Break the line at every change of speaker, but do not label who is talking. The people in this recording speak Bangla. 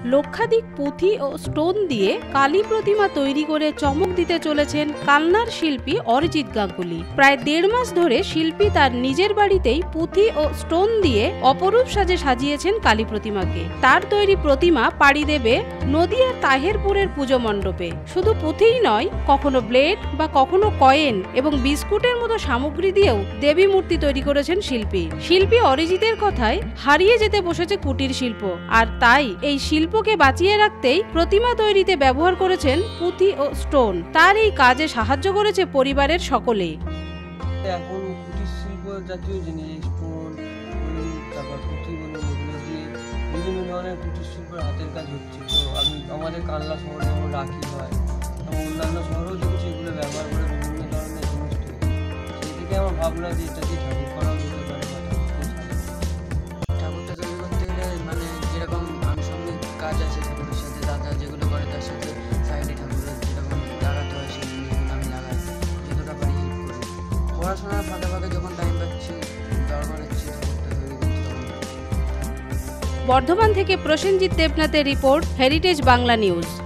লক্ষাধিক পুঁথি ও স্টোন দিয়ে কালী প্রতিমা তৈরি করে চমক দিতে চলেছেন কালনার শিল্পী অরিজিৎ গাঙ্গুলি। প্রায় 1.5 মাস ধরে শিল্পী তার নিজের বাড়িতেই পুঁথি ও স্টোন দিয়ে অপরূপ সাজে সাজিয়েছেন কালী প্রতিমাকে। তার তৈরি প্রতিমা পাড়ি দেবে নদিয়ার তাহেরপুরের পুজো মণ্ডপে। শুধু পুঁথিই নয়, কখনো ব্লেড বা কখনো কয়েন এবং বিস্কুটের মতো সামগ্রী দিয়েও দেবী মূর্তি তৈরি করেছেন শিল্পী অরিজিতের কথায় হারিয়ে যেতে বসেছে কুটির শিল্প, আর তাই এই শিল্পকে বাঁচিয়ে রাখতেই প্রতিমা তৈরিতে ব্যবহার করেছেন পুঁথি ও স্টোন। তার এই কাজে সাহায্য করেছে পরিবারের সকলে।
এখন কুটির শিল্প জাতীয় জিনিস স্টোন, তারপর পুঁথি এগুলো দিয়ে বিভিন্ন ধরনের কুটির শিল্পের হাতের কাজ হচ্ছে। তো আমাদের কালনা শহরে যেমন রাখি হয় এবং অন্যান্য শহরেও দেখছি এগুলো ব্যবহার করে বিভিন্ন ধরনের জিনিস তৈরি। সেই থেকে আমার ভাবনা যে এটা দিয়ে ঠাকুর করা যেতে পারে।
ঠাকুরটা তৈরি করতে গেলে মানে যেরকম আনুষঙ্গিক কাজ আছে ঠাকুরের সাথে, দাদা যেগুলো করে তার সাথে সাইডে ঠাকুরের যেরকম লাগাতে হয় সেই জিনিসগুলো আমি লাগাই, যতটা পারি হেল্প করি। পড়াশোনার ফাঁকে ফাঁকে যখন টাইম পাচ্ছি দরকার হচ্ছে ঠাকুরটা তৈরি করতে।
বর্ধমান থেকে প্রসেনজিৎ দেবনাথের রিপোর্ট, হেরিটেজ বাংলা নিউজ।